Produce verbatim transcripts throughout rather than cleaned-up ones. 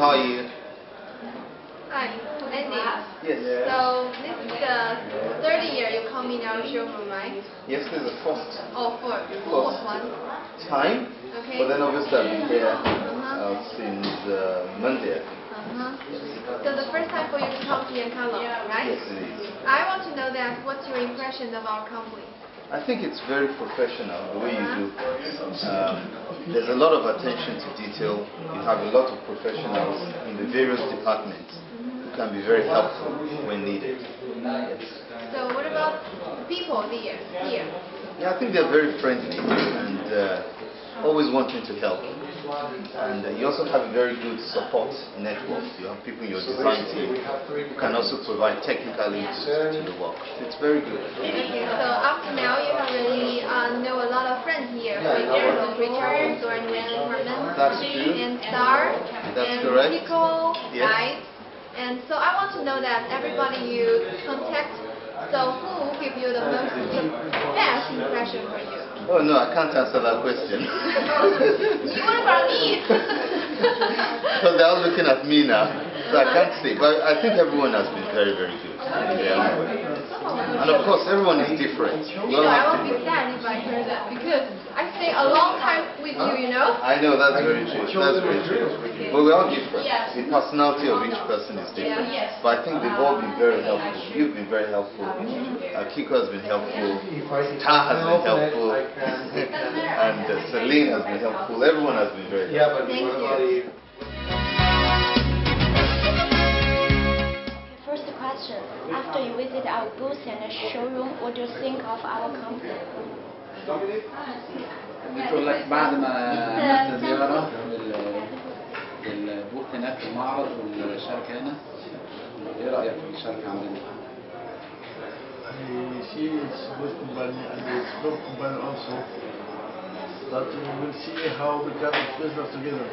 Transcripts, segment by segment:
how are you? Hi, Andy. Yes. So this is the third year you come in our showroom, right? Yes, this is the first. Oh, fourth. Fourth one. Time. Okay. But then obviously I've been here Uh-huh. uh, since uh, Monday. Uh-huh. So the first time for you to come to Yekalon, right? Yes, it is. I want to know that what's your impression of our company? I think it's very professional the way you do. Um, there's a lot of attention to detail. You have a lot of professionals in the various departments who can be very helpful when needed. Yes. So what about the people here? here? Yeah, I think they're very friendly and uh, always wanting to help. And uh, you also have a very good support network. You have people in your design team who can also provide technical input to the work. It's very good. Okay, so up to now you have really uh, know a lot of friends here, for example, Richard or Yelalon Department, That's true. and Star, That's and correct. Pico, Yes. right? And so I want to know that everybody you contact, so who give you the most, the best impression for you? Oh no, I can't answer that question. What about me? Because they're all looking at me now, so I can't say. But I think everyone has been very, very good in their own way. And of course, everyone is different. You know, I won't be sad if I heard that, because I stay a long time with you, you know? I know, that's very true. That's very true. But we're all different. The personality of each person is different. But I think they've all been very helpful. You've been very helpful. Uh, Kiko has been helpful. Ta has been helpful. And uh, Celine has been helpful. Everyone has been very helpful. Thank you. First question, after you visit our booth and showroom, what do you think of our company? بتقول لك بعد ما عملت زيارة للبوث هناك في المعرض والشركة هنا، إيه رأيك في الشركة عندنا؟ She is good company and it's good company also. But we will see how we can business together.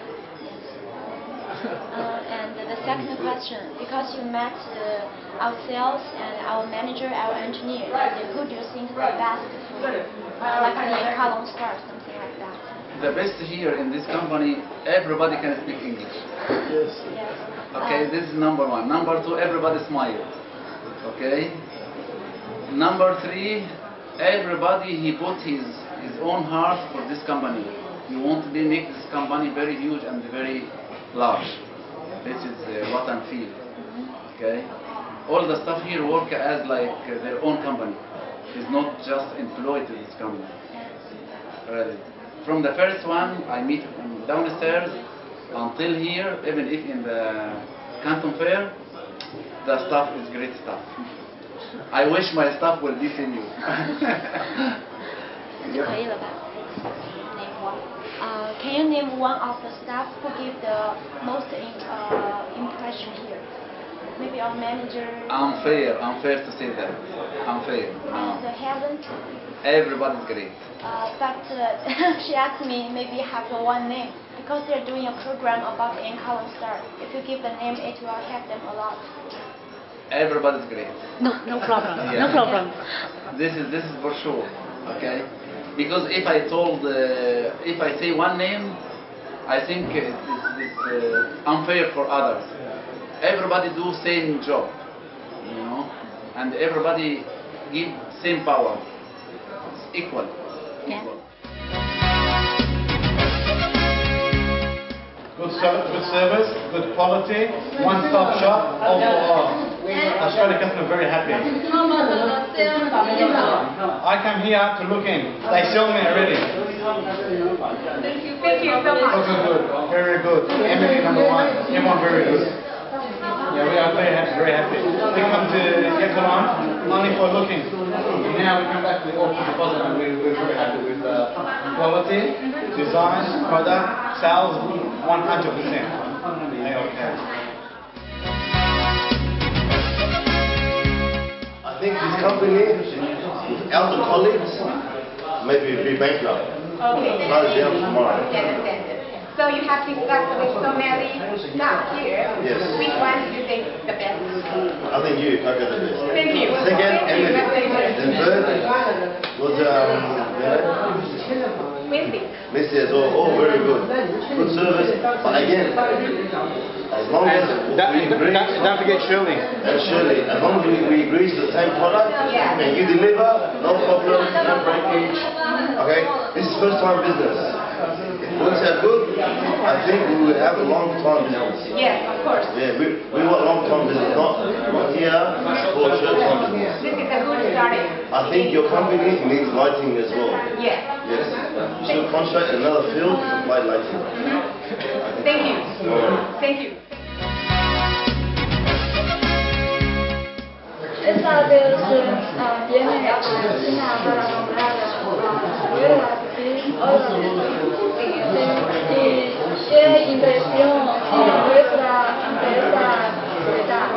Uh, and the second question, because you met uh, our sales and our manager, our engineer, who do you think is the best for, uh, like the Yekalon Star, something like that? The best here in this company, everybody can speak English. Yes. Yes. Okay, Uh, this is number one. Number two, everybody smile. Okay. Number three, everybody he put his his own heart for this company. He want to make this company very huge and very large. This is uh, what I feel. Okay. All the staff here work as like uh, their own company. It's not just employed to this company. Really. From the first one I meet him downstairs until here, even if in the Canton Fair, the staff is great staff. I wish my staff will be senior. 就可以了吧？ Uh, can you name one of the staff who give the most in, uh, impression here? Maybe our manager. Unfair, unfair to say that. Unfair. And No. Helen. Everybody's great. Uh, but uh, she asked me maybe have one name because they're doing a program about the Yekalon Star. If you give the name, it will help them a lot. Everybody's great. No, no problem. Yeah. No problem. This is this is for sure. Okay. Because if I told, uh, if I say one name, I think it's, it's uh, unfair for others. Everybody do same job, you know, and everybody give same power. It's equal. Yeah. Equal. Good service, good service, good quality, one-stop shop, all for all. Australian customer very happy. I come here to look in. They sell me already. Thank you. Thank you so much. Also good, very good. Emily number one, everyone very good. Yeah, we are very happy, very happy. We come to Yekalon only for looking. Now we come back to the open deposit and we, we're very happy with uh, quality, design, product, sales, one hundred percent. Okay. I think this company, elder colleagues, maybe be bankrupt. Okay. Not them tomorrow. Understand. So you have discussed with so many staff here. Yes. Which one do you think the best? I think you, I got the best. Thank you. Second, Thank you. Emily. And third was um, Wendy. Missy as well. Oh, very good. Good service. But again, I As long as And we don't, agree, don't, don't forget Shirley. and surely, as long as we, we agree to the same product, Yeah. and you deliver, no problem, no breakage. Okay, this is first time business. If it works out good, I think we will have a long time business. Yes, of course. Yeah, we, we want long term business, not, not here for short term business. This is a good starting. I think your company needs lighting as well. Yes. Yes. You should contract in another field to supply lighting. Mm-hmm. Thank you. Thank you. Esta vez uh, viene a China para comprar uh, ruedas y órdenes. ¿Y qué impresión nuestra empresa le da?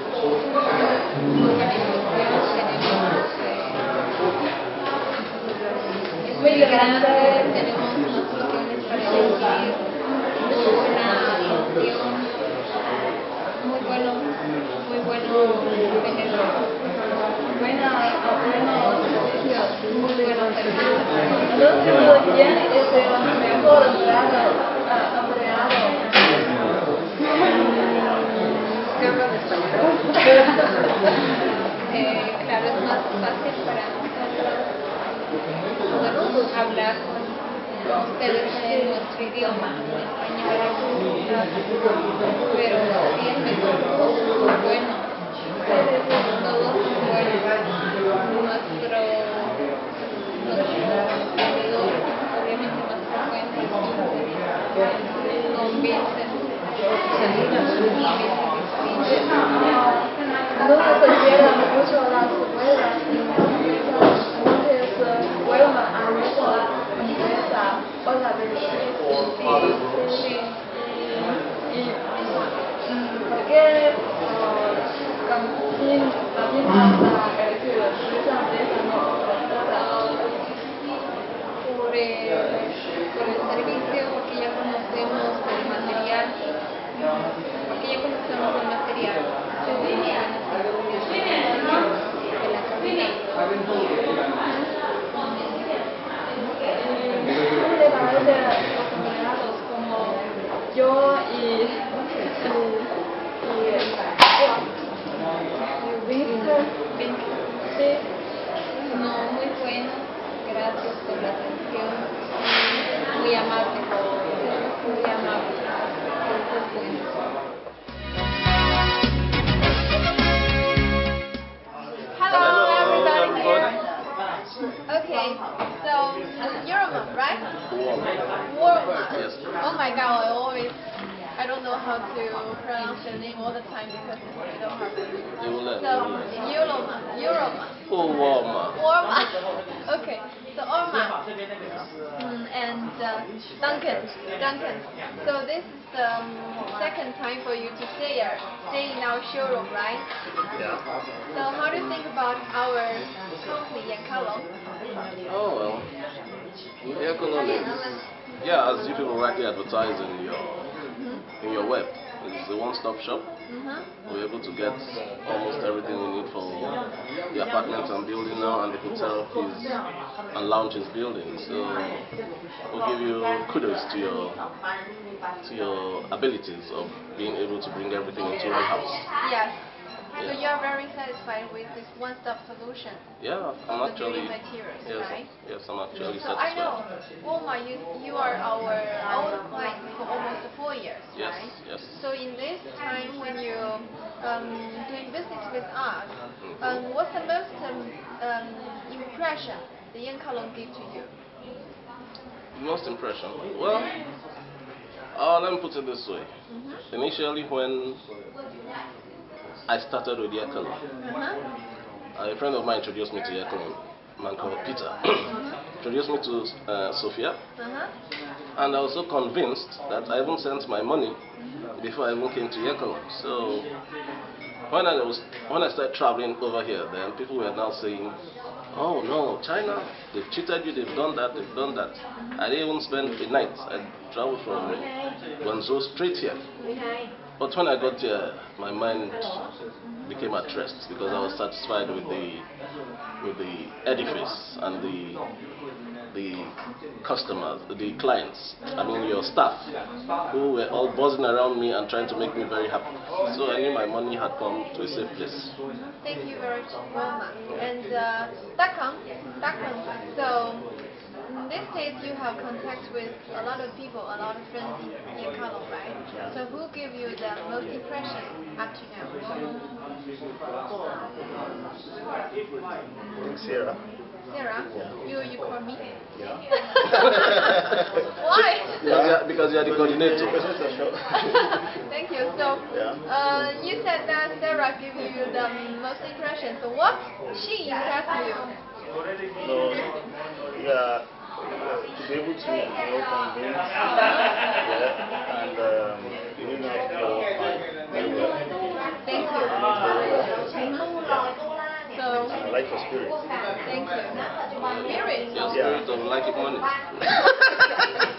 Es muy grande, tenemos unas opciones para elegir, muy buena atención, muy bueno, muy bueno tenerlo, buena, buenos servicios, muy buenos servicios. Entonces, ¿quién es el mejor empleado? Uh, empleado? ¿Qué hablo de español? eh, claro, es más fácil para nosotros poder hablar con, con ustedes en nuestro idioma, en español, pero sí es mejor, todos son buenos, todos son buenos. Nuestro, nuestro vendedor, obviamente más frecuente, convencen, No se pierdan mucho las ruedas en la empresa, entonces vuelvan a nuestra empresa otra vez. Sí, sí. Y, y ¿por qué uh, también hasta elegir esa empresa no otra? por el, por el servicio, porque ya conocemos el material, porque ya conocemos el material de la cabina. ¿Cómo le parece los empleados como yo y, y, y, y Víctor? Sí. No, muy bueno, gracias por la atención, muy amable, muy amable, muy bueno. Hello, everybody here. Okay, so you're a mom, right? Warma. Yes. Oh my God, I always, I don't know how to pronounce the name all the time because it's a little hard for me. So, Yelalon, Yelalon. Oh, warm. Orma. Okay, so Orma mm, and uh, Duncan. Duncan. So this is the um, second time for you to stay here, stay in our showroom, right? Yeah. So how do you think about our company, Yekalon? Oh well, Yekalon is, yeah, as you people rightly advertise in your Mm-hmm. in your web, it's a one-stop shop. Mm-hmm. We're able to get almost everything we need for the apartments I'm building now and the hotel is and lounge is building. So we'll give you kudos to your to your abilities of being able to bring everything into one house. Yes. So Yeah. you are very satisfied with this one-stop solution Yeah, I'm of the actually building materials, yes, right? yes, I'm actually So I know, satisfied. Oma, you, you are our own client for almost four years, Yes, right? yes. So in this time when you um, doing business with us, um, what's the most um, um, impression the Yekalon give to you? Most impression? Well, uh, let me put it this way. Mm-hmm. Initially, when I started with Yekalon, Uh-huh. a friend of mine introduced me to Yekalon, a man called Peter. Introduced me to uh, Sophia, Uh-huh. and I was so convinced that I even sent my money before I even came to Yekalon. So when I was when I started traveling over here, then people were now saying, "Oh no, China, they've cheated you, they've done that, they've done that." I didn't even spend a night. I traveled from Guangzhou straight here. Okay. But when I got there, my mind became at rest because I was satisfied with the with the edifice and the the customers, the clients. I mean your staff, who were all buzzing around me and trying to make me very happy. So I knew my money had come to a safe place. Thank you very much. And uh, Dakon, Dakon. So in this case, you have contact with a lot of people, a lot of friends in Yekalon, right? Yeah. So who gave you the most impression up to now? Sarah. Sarah? Yeah. You you call me? Yeah. Why? Because you are, because you are the coordinator. Thank you. So Yeah. uh, you said that Sarah gave you the most impression. So what she impressed you? No, yeah, to be able to, you know, convince, yeah, and um, you didn't have to work hard very well. Thank you. So, And I like your spirit. thank you. Spirit. Your spirit of like it money.